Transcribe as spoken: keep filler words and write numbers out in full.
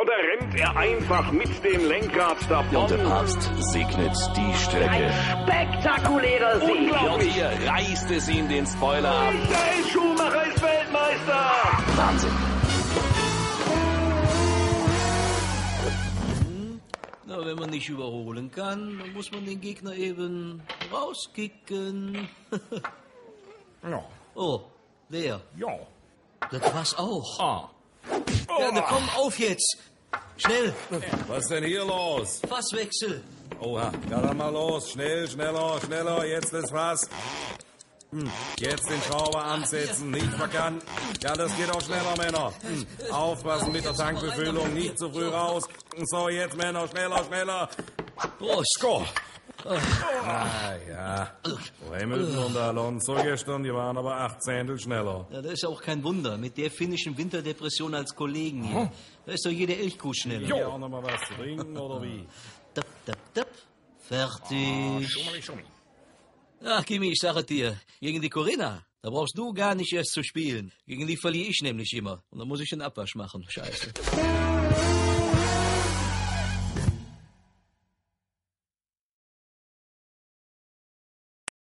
oder rennt er einfach mit dem Lenkrad davon? Und der Papst segnet die Strecke. Spektakulärer Sieg. Und hier reißt es ihm den Spoiler ab. Da ist Schumacher ist Weltmeister. Wahnsinn. Na, wenn man nicht überholen kann, dann muss man den Gegner eben rauskicken. Ja. Oh, wer? Ja. Das war's auch. Ah. Ja, na komm, auf jetzt. Schnell. Was ist denn hier los? Fasswechsel. Oha, ja dann mal los. Schnell, schneller, schneller. Jetzt das Fass. Hm. Jetzt den Schrauber ansetzen, nicht verkannt. Ja, das geht auch schneller, Männer. Hm. Aufpassen mit der Tankbefüllung, nicht zu früh raus. So, jetzt, Männer, schneller, schneller. Prost. Score. Ah, ja. Hamilton und Alonso gestern, die waren aber acht Zehntel schneller. Ja, das ist auch kein Wunder. Mit der finnischen Winterdepression als Kollegen hier. Da ist doch jede Elchkuh schneller. Jo. Ja, noch mal was zu trinken, oder wie? Tap, tap, tap. Fertig. Schummeli, Schummi. Ach, Kimi, ich sage dir, gegen die Corinna, da brauchst du gar nicht erst zu spielen. Gegen die verliere ich nämlich immer. Und dann muss ich den Abwasch machen. Scheiße.